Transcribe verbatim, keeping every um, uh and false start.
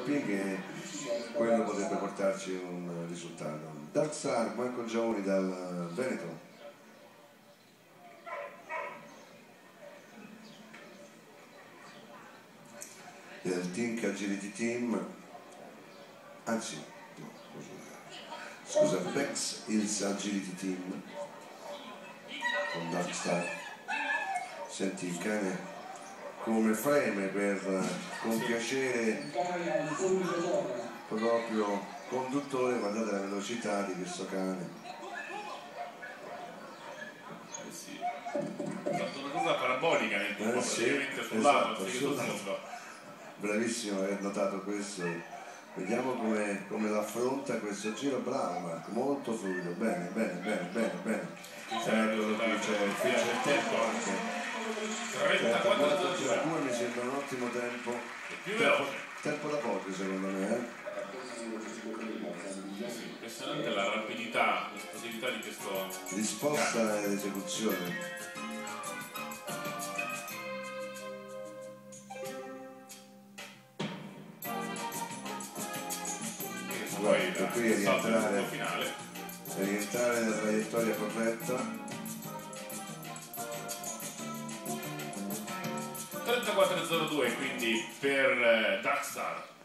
ping e quello potrebbe portarci un risultato. Dark Star, Marco Giaoni dal Veneto. Del Tink Agility Team, anzi no, scusa, Bex Hills Agility Team con Dark Star. Senti il cane come freme per compiacere proprio conduttore, guardate la velocità di questo cane. Eh sì, ha fatto una cosa parabolica nel tempo, eh sì, praticamente sul lato, esatto, bravissimo aver notato questo. Vediamo come, come l'affronta questo giro. Bravo Marco, molto fluido, bene, bene, bene, bene, bene. Eccolo qui, c'è il tempo anche. trentaquattro zero due mi sembra un ottimo tempo. Più tempo, tempo da poco secondo me. Eh? Sì, impressionante la rapidità, l'esplosività di questo risposta ed esecuzione. Poi da qui è rientrare, è rientrare nella traiettoria corretta. trentaquattro zero due quindi per Dark Star.